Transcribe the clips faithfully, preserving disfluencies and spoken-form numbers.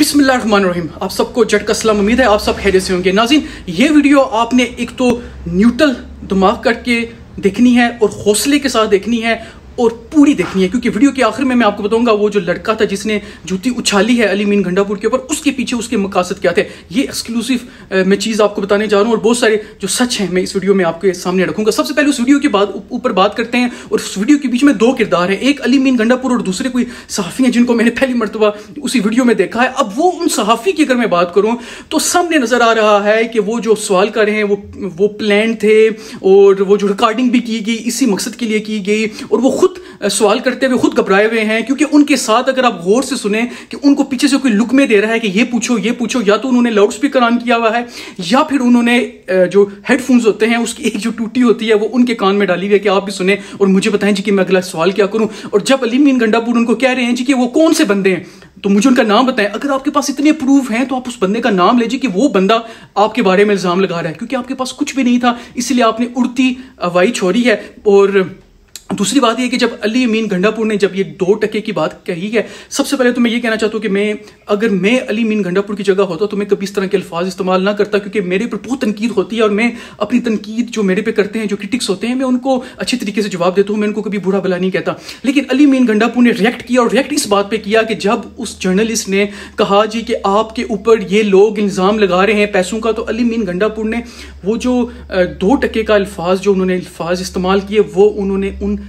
बिस्मिल्लाहिर्रहमानिर्रहीम। आप सबको जट का सलाम। उम्मीद है आप सब खैरियत से होंगे। नाज़रीन, ये वीडियो आपने एक तो न्यूट्रल दिमाग करके देखनी है और हौसले के साथ देखनी है और पूरी देखनी है, क्योंकि वीडियो के आखिर में मैं आपको बताऊंगा वो जो लड़का था जिसने जूती उछाली है अमीन गंडापुर के ऊपर, उसके पीछे उसके मकासद क्या थे। ये एक्सक्लूसिव मैं चीज़ आपको बताने जा रहा हूँ और बहुत सारे जो सच हैं मैं इस वीडियो में आपके सामने रखूंगा। सबसे पहले उस वीडियो के बाद ऊपर बात करते हैं, और उस वीडियो के बीच में दो किरदार हैं, एक अमीन गंडापुर और दूसरे कोई सहाफ़ी हैं जिनको मैंने पहली मरतबा उसी वीडियो में देखा है। अब वो उन सहाफ़ी की अगर मैं बात करूँ तो सामने नजर आ रहा है कि वो जो सवाल कर रहे हैं वो वो प्लान थे, और वो जो रिकॉर्डिंग भी की गई इसी मकसद के लिए की गई, और वो खुद सवाल करते हुए खुद घबराए हुए हैं, क्योंकि उनके साथ अगर आप गौर से सुने कि उनको पीछे से कोई लुक में दे रहा है कि ये पूछो ये पूछो, या तो उन्होंने लाउड स्पीकर ऑन किया हुआ है या फिर उन्होंने जो हेडफोन्स होते हैं उसकी एक जो टूटी होती है वो उनके कान में डाली हुई है कि आप भी सुने और मुझे बताएं जी कि मैं अगला सवाल क्या करूं। और जब अमीन गंडापुर उनको कह रहे हैं जी कि वो कौन से बंदे हैं तो मुझे उनका नाम बताएं। अगर आपके पास इतने प्रूफ हैं तो आप उस बंदे का नाम लीजिए कि वो बंदा आपके बारे में इल्जाम लगा रहा है, क्योंकि आपके पास कुछ भी नहीं था इसलिए आपने उड़ती हवाई छोड़ी है। और दूसरी बात यह कि जब अमीन गंडापुर ने जब ये दो टके की बात कही है, सबसे पहले तो मैं ये कहना चाहता हूँ कि मैं अगर मैं अमीन गंडापुर की जगह होता तो मैं कभी इस तरह के अल्फाज इस्तेमाल ना करता, क्योंकि मेरे पर बहुत तनकीद होती है और मैं अपनी तनकीद जो मेरे पे करते हैं, जो क्रिटिक्स होते हैं, मैं उनको अच्छे तरीके से जवाब देता हूँ, मैं उनको कभी बुरा भला नहीं कहता। लेकिन अमीन गंडापुर ने रिएक्ट किया, और रिएक्ट इस बात पर किया कि जब उस जर्नलिस्ट ने कहा जी कि आपके ऊपर ये लोग इल्ज़ाम लगा रहे हैं पैसों का, तो अमीन गंडापुर ने वो जो दो टके का अल्फाज जो उन्होंने अल्फाज इस्तेमाल किए वो उन्होंने उन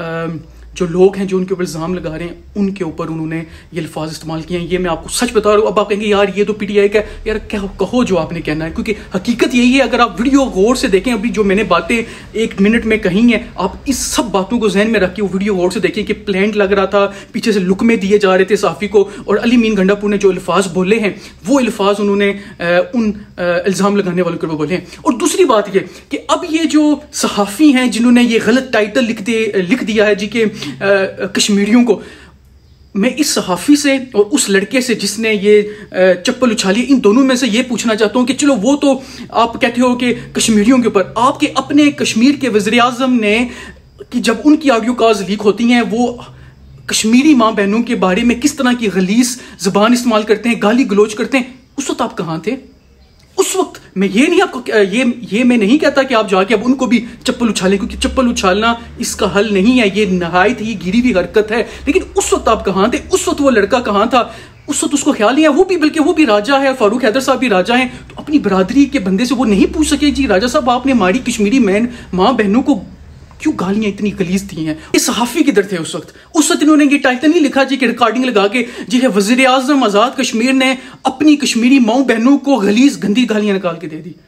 जो लोग हैं जो उनके ऊपर इल्ज़ाम लगा रहे हैं उनके ऊपर उन्होंने ये अल्फाज इस्तेमाल किए हैं। ये मैं आपको सच बता रहा हूँ। अब आप कहेंगे यार ये तो पीटीआई का, यार क्या कहो जो आपने कहना है, क्योंकि हकीकत यही है। अगर आप वीडियो गौर से देखें, अभी जो मैंने बातें एक मिनट में कही हैं, आप इस सब बातों को जहन में रख के वो वीडियो गौर से देखें कि प्लांट लग रहा था, पीछे से लुकमे दिए जा रहे थे सहाफ़ी को, और अमीन गंडापुर ने जो अल्फाज बोले हैं वो अल्फाज उन्होंने उन इल्ज़ाम लगाने वालों के ऊपर बोले हैं। और दूसरी बात ये कि अब ये जो सहाफ़ी हैं जिन्होंने ये गलत टाइटल लिख दे लिख दिया है जी के कश्मीरियों को, मैं इस सहाफ़ी से और उस लड़के से जिसने ये चप्पल उछाली, इन दोनों में से ये पूछना चाहता हूं कि चलो वो तो आप कहते हो कि कश्मीरियों के ऊपर, आपके अपने कश्मीर के वज़ीर आज़म ने कि जब उनकी ऑडियो कॉल्स लीक होती हैं वो कश्मीरी माँ बहनों के बारे में किस तरह की गलीज़ ज़बान इस्तेमाल करते हैं, गाली गलोच करते हैं, उस वक्त आप कहाँ थे? उस वक्त मैं ये नहीं आपको ये ये मैं नहीं कहता कि आप जाके अब उनको भी चप्पल उछालें, क्योंकि चप्पल उछालना इसका हल नहीं है, ये नहायत ही गिरी हुई हरकत है। लेकिन उस वक्त आप कहाँ थे? उस वक्त वो लड़का कहाँ था? उस वक्त उसको ख्याल नहीं है। वो भी बल्कि वो भी राजा है, फारूक हैदर साहब भी राजा हैं, तो अपनी बरादरी के बंदे से वो नहीं पूछ सके जी राजा साहब आपने हमारी कश्मीरी मैन माँ बहनों को क्यों गालियां इतनी गलीज दी हैं? ये सहाफ़ी किधर थे उस वक्त? उस वक्त इन्होंने ये टाइटल नहीं लिखा जी कि रिकॉर्डिंग लगा के जी है वज़ीर आज़म आज़ाद कश्मीर ने अपनी कश्मीरी माँ बहनों को गलीज गंदी गालियां निकाल के दे दी।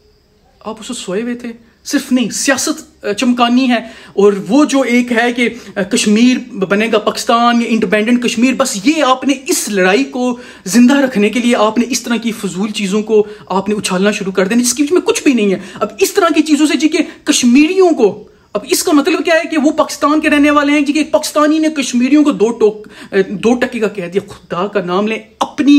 आप उस वक्त सोए हुए थे? सिर्फ नहीं, सियासत चमकानी है, और वो जो एक है कि कश्मीर बनेगा पाकिस्तान या इंडिपेंडेंट कश्मीर, बस ये आपने इस लड़ाई को जिंदा रखने के लिए आपने इस तरह की फजूल चीज़ों को आपने उछालना शुरू कर देना जिसके बीच में कुछ भी नहीं है। अब इस तरह की चीज़ों से जी के कश्मीरियों को, अब इसका मतलब क्या है कि वो पाकिस्तान के रहने वाले हैं जी कि एक पाकिस्तानी ने कश्मीरियों को दो टोक दो टके का कह दिया। खुदा का नाम लें, अपनी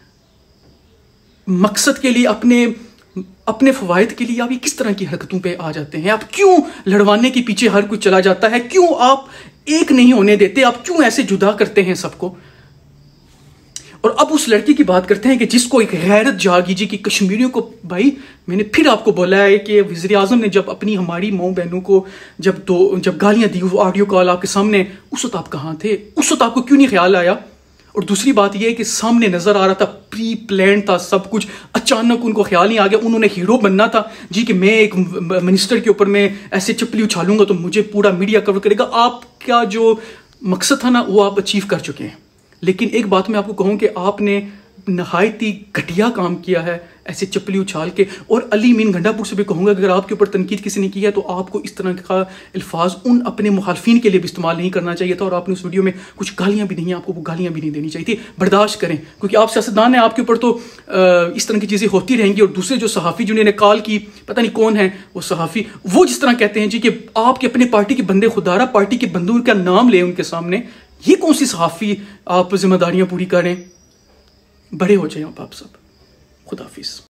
मकसद के लिए, अपने अपने फवायद के लिए आप ये किस तरह की हरकतों पे आ जाते हैं? आप क्यों लड़वाने के पीछे हर कोई चला जाता है? क्यों आप एक नहीं होने देते? आप क्यों ऐसे जुदा करते हैं सबको? और अब उस लड़के की बात करते हैं कि जिसको एक गैरत जागी जी कि कश्मीरियों को, भाई मैंने फिर आपको बोला है कि वज़ीर आज़म ने जब अपनी हमारी माँ बहनों को जब दो जब गालियां दी, वो ऑडियो कॉल आपके सामने, उस वक्त आप कहाँ थे? उस वक्त आपको क्यों नहीं ख्याल आया? और दूसरी बात यह है कि सामने नजर आ रहा था, प्री प्लान था सब कुछ, अचानक उनको ख्याल नहीं आ गया, उन्होंने हीरो बनना था जी कि मैं एक मिनिस्टर के ऊपर मैं ऐसे चप्पली उछालूंगा तो मुझे पूरा मीडिया कवर करेगा। आपका जो मकसद था ना वो आप अचीव कर चुके हैं। लेकिन एक बात मैं आपको कहूँ कि आपने नहायत ही घटिया काम किया है ऐसे चप्पली उछाल के। और अमीन गंडापुर से भी कहूँगा अगर आपके ऊपर तनकीद किसी ने की है तो आपको इस तरह का अल्फाज उन अपने मुखालफिन के लिए भी इस्तेमाल नहीं करना चाहिए था, और आपने उस वीडियो में कुछ गालियाँ भी नहीं, आपको वो गालियाँ भी नहीं देनी चाहिए थी। बर्दाश्त करें, क्योंकि आप सियासतदान हैं, आपके ऊपर तो इस तरह की चीज़ें होती रहेंगी। और दूसरे जो सहाफ़ी जिन्होंने कॉल की, पता नहीं कौन है वो सहाफ़ी, वो जिस तरह कहते हैं जी कि आपके अपने पार्टी के बंदे खुदारा पार्टी के बंदों का नाम लें उनके सामने, ये कौन सी सहाफ़ी आप जिम्मेदारियाँ पूरी करें? बड़े हो जाए आप सब। खुदा हाफिज़।